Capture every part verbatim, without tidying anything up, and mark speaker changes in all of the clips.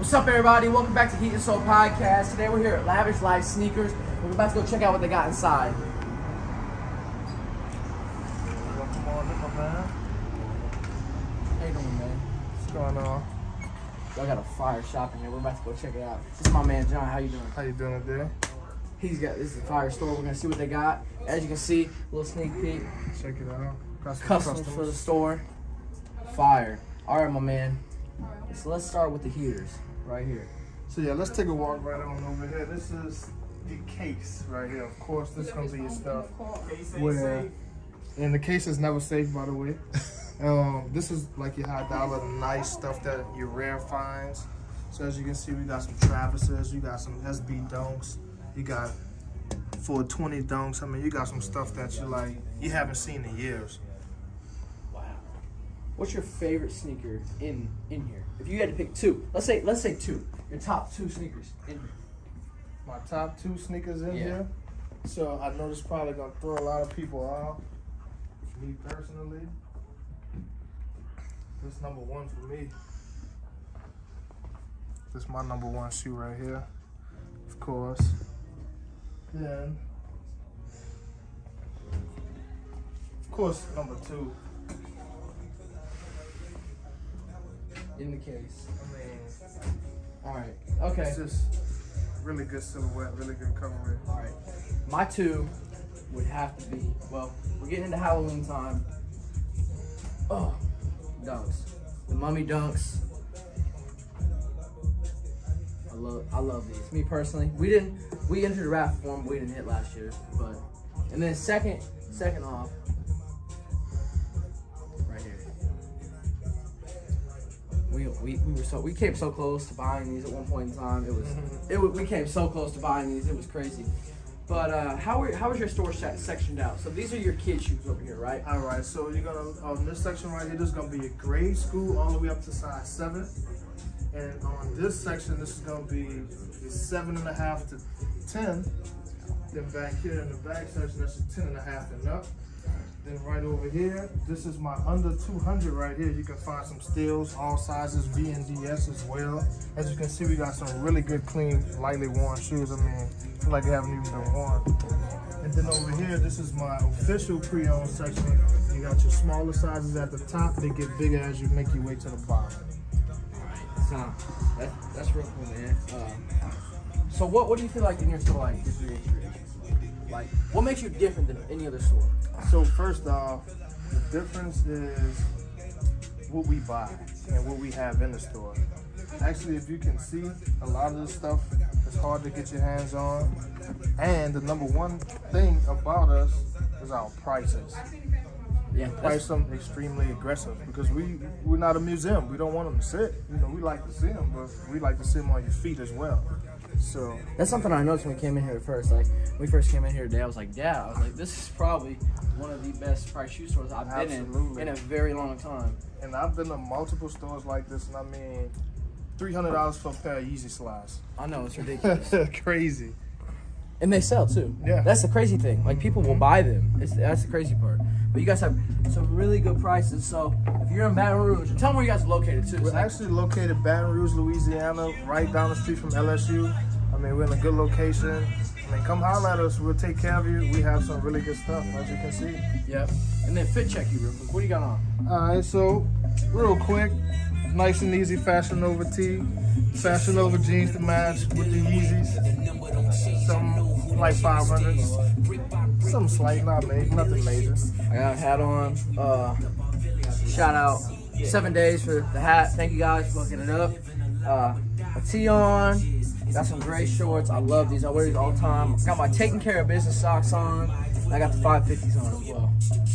Speaker 1: What's up, everybody? Welcome back to Heat and Soul Podcast. Today we're here at Lavish Life Sneakers. We're about to go check out what they got inside.
Speaker 2: Welcome on in, my man.
Speaker 1: How you doing, man?
Speaker 2: What's going on?
Speaker 1: I got a fire shop in here. We're about to go check it out. This is my man John. How you doing?
Speaker 2: How you doing today?
Speaker 1: He's got this is a fire store. We're gonna see what they got. As you can see, a little sneak peek.
Speaker 2: Check it out. Custom
Speaker 1: Customs for the store. Fire. All right, my man. So let's start with the heaters right here.
Speaker 2: So yeah, let's take a walk right on over here. This is the case right here. Of course, this is gonna be your stuff. Where, and the case is never safe, by the way. um, this is like your high dollar, nice stuff that your rare finds. So as you can see, we got some Travises, you got some S B Dunks, you got four twenty Dunks. I mean, you got some stuff that you like you haven't seen in years.
Speaker 1: What's your favorite sneaker in in here? If you had to pick two, let's say let's say two, your top two sneakers in here.
Speaker 2: My top two sneakers in
Speaker 1: yeah.
Speaker 2: here. So I know this is probably gonna throw a lot of people off. Me personally, this number one for me. This is my number one shoe right here, of course. Then, of course, number two.
Speaker 1: In the case.
Speaker 2: I mean,
Speaker 1: all right. Okay.
Speaker 2: It's just really good silhouette, really good coverage.
Speaker 1: All right. My two would have to be, well, we're getting into Halloween time. Oh, Dunks. The Mummy Dunks. I love, I love these. Me personally, we didn't, we entered the raffle form, but we didn't hit last year. But, and then second, second off. We, we, we were so we came so close to buying these at one point in time. It was it was, we came so close to buying these. It was crazy. But uh, how were, how was your store sectioned out? So these are your kid shoes over here, right?
Speaker 2: All right. So you're gonna on this section right here. This is gonna be a grade school all the way up to size seven, and on this section this is gonna be a seven and a half to ten. Then back here in the back section, this is ten and a half and up. Then right over here, this is my under two hundred right here. You can find some steals, all sizes, V and D S as well. As you can see, we got some really good, clean, lightly worn shoes. I mean, I feel like they haven't even been worn. And then over here, this is my official pre-owned section. You got your smaller sizes at the top. They get bigger as you make your way to the bottom.
Speaker 1: So that, that's real cool, man. Uh, so what what do you feel like in your store like differentiates? Like, what makes you different than any other store?
Speaker 2: So first off, the difference is what we buy and what we have in the store. Actually, if you can see, a lot of this stuff is hard to get your hands on. And the number one thing about us is our prices.
Speaker 1: Yeah,
Speaker 2: we price them extremely aggressive because we, we're not a museum. We don't want them to sit. You know, we like to see them, but we like to see them on your feet as well. So
Speaker 1: that's something I noticed when we came in here at first. Like when we first came in here today, I was like, yeah, I was like, this is probably one of the best price shoe stores I've been in in a very long time.
Speaker 2: And I've been to multiple stores like this, and I mean, three hundred dollars for a pair of Yeezy slides.
Speaker 1: I know, it's ridiculous.
Speaker 2: Crazy.
Speaker 1: And they sell too.
Speaker 2: Yeah.
Speaker 1: That's the crazy thing. Like people will buy them. It's, that's the crazy part. But you guys have some really good prices. So if you're in Baton Rouge, tell them where you guys are located too.
Speaker 2: We're
Speaker 1: so
Speaker 2: actually located Baton Rouge, Louisiana, right down the street from L S U. I mean, we're in a good location. I mean, come holler at us. We'll take care of you. We have some really good stuff, as you can see.
Speaker 1: Yep. And then fit check you real quick. What do you got on?
Speaker 2: All right, so real quick, nice and easy Fashion Nova tee, Fashion Nova jeans to match with the Yeezys. Some like five hundreds. Something slight, not major, nothing major.
Speaker 1: I got a hat on. Uh, shout out Seven Days for the hat. Thank you guys for hooking it up. Uh, a tee on. Got some gray shorts. I love these. I wear these all the time. Got my Taking Care of Business socks on. And I got the five fifties on as well.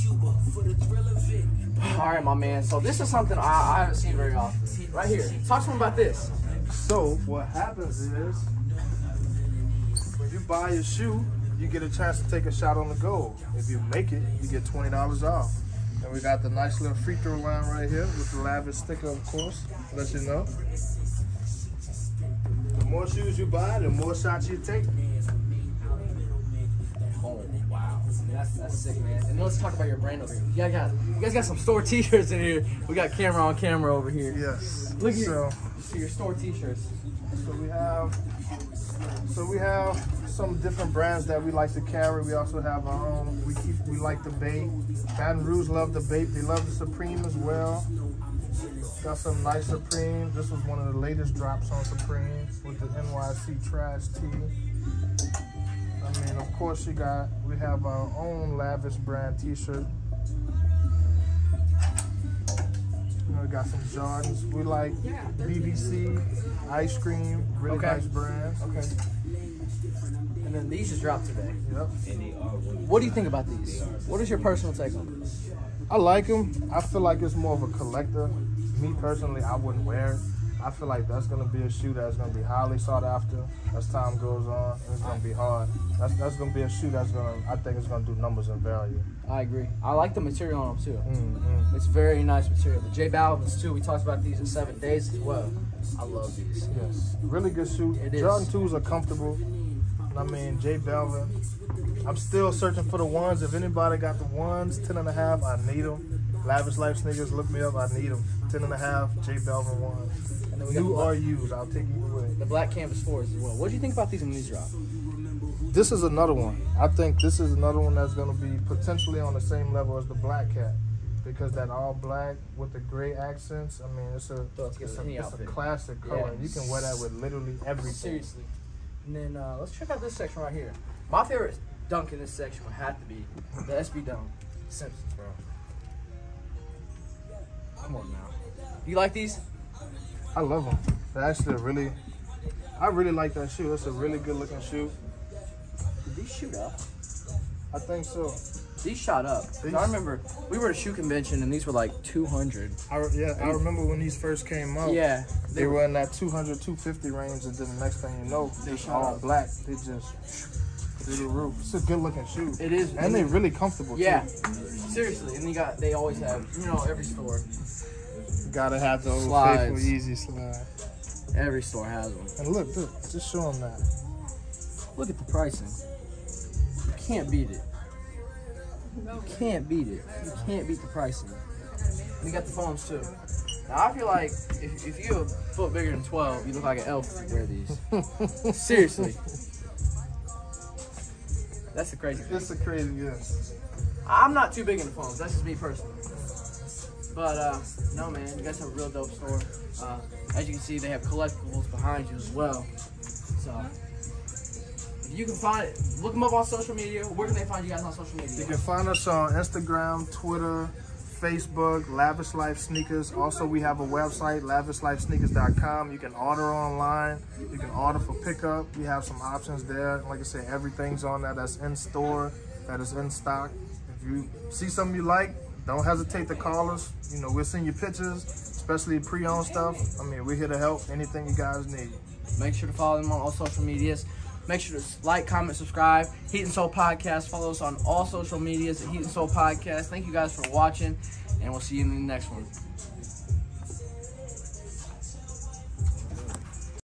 Speaker 1: All right, my man. So this is something I, I haven't seen very often. Right here. Talk to me about this.
Speaker 2: So what happens is, when you buy a shoe, you get a chance to take a shot on the goal. If you make it, you get twenty dollars off. And we got the nice little free throw line right here with the Lavish sticker, of course. Let you know. The more shoes you buy, the more shots you take.
Speaker 1: Oh, wow. That's, that's sick, man. And let's talk about your brand over here. You guys got, you guys got some store t-shirts in here. We got camera on camera over here.
Speaker 2: Yes.
Speaker 1: Look at
Speaker 2: so,
Speaker 1: your, see your store t-shirts.
Speaker 2: So we have, so we have some different brands that we like to carry. We also have our own. We keep, we like the bait. Baton Rouge love the bait. They love the Supreme as well. Got some nice Supreme. This was one of the latest drops on Supreme with the N Y C Trash Tee. I mean, of course, you got, we have our own Lavish brand t-shirt. You know, we got some Jordans. We like B B C, Ice Cream, really
Speaker 1: Okay.
Speaker 2: nice brands.
Speaker 1: Okay. And then these just dropped today.
Speaker 2: Yep.
Speaker 1: What do you think about these? What is your personal take on this?
Speaker 2: I like them. I feel like it's more of a collector. Me personally, I wouldn't wear it. I feel like that's gonna be a shoe that's gonna be highly sought after as time goes on. And it's gonna be hard. That's that's gonna be a shoe that's gonna. I think it's gonna do numbers in value.
Speaker 1: I agree. I like the material on them too.
Speaker 2: Mm-hmm.
Speaker 1: It's very nice material. The J Balvin's too. We talked about these in seven days as well. I love these.
Speaker 2: Yes, really good shoe.
Speaker 1: It is.
Speaker 2: Jordan twos are comfortable. I mean, J Balvin. I'm still searching for the ones. If anybody got the ones, ten and a half, I need them. Lavish Life Sneakers, look me up. I need them. Ten and a half, J Balvin ones.
Speaker 1: And then we got
Speaker 2: New
Speaker 1: the
Speaker 2: or
Speaker 1: black,
Speaker 2: used, I'll take either way.
Speaker 1: the black canvas fours as well. What do you think about these when these drop?
Speaker 2: This is another one. I think this is another one that's going to be potentially on the same level as the Black Cat, because that all black with the gray accents. I mean, it's a
Speaker 1: Throw it
Speaker 2: it's
Speaker 1: together,
Speaker 2: a,
Speaker 1: any
Speaker 2: it's a
Speaker 1: outfit.
Speaker 2: classic color.
Speaker 1: Yeah.
Speaker 2: And you can wear that with literally everything.
Speaker 1: Seriously. And then uh, let's check out this section right here. My favorite dunk in this section would have to be the S B dunk. Simpsons, bro. Come on now. You like these?
Speaker 2: I love them. They're actually a really, I really like that shoe. It's a really good looking shoe.
Speaker 1: Did these shoot up?
Speaker 2: I think so.
Speaker 1: These shot up. 'Cause
Speaker 2: These-
Speaker 1: I remember we were at a shoe convention and these were like two hundred.
Speaker 2: I, yeah, I remember when these first came out.
Speaker 1: Yeah.
Speaker 2: They were in that two hundred, two fifty range, and then the next thing you know,
Speaker 1: They
Speaker 2: they
Speaker 1: shot
Speaker 2: all
Speaker 1: up.
Speaker 2: black. They just through the roof. It's a good looking shoe.
Speaker 1: It is.
Speaker 2: And they're really comfortable
Speaker 1: Yeah.
Speaker 2: too.
Speaker 1: Seriously. And you got, they always have, you know, every store.
Speaker 2: You gotta have the old
Speaker 1: Slides.
Speaker 2: faithful easy slide.
Speaker 1: Every store has them.
Speaker 2: And look, look, just show them that.
Speaker 1: Look at the pricing. You can't beat it. You can't beat it. You can't beat the pricing. And you got the foams too. Now I feel like if, if you're a foot bigger than twelve, you look like an elf if you wear these. Seriously. That's the crazy thing.
Speaker 2: It's a crazy, yes.
Speaker 1: I'm not too big into foams. That's just me personally. But uh, no, man, you guys have a real dope store. Uh, as you can see, they have collectibles behind you as well. So if you can find it, look them up on social media. Where can they find you guys on social media?
Speaker 2: You can find us on Instagram, Twitter, Facebook, Lavish Life Sneakers. Also, we have a website, lavish life sneakers dot com. You can order online. You can order for pickup. We have some options there. Like I said, everything's on there that's in store, that is in stock. If you see something you like, don't hesitate to call us. You know, we'll send you pictures, especially pre-owned stuff. I mean, we're here to help. Anything you guys need.
Speaker 1: Make sure to follow them on all social medias. Make sure to like, comment, subscribe. Heat and Soul Podcast. Follow us on all social medias at Heat and Soul Podcast. Thank you guys for watching, and we'll see you in the next one.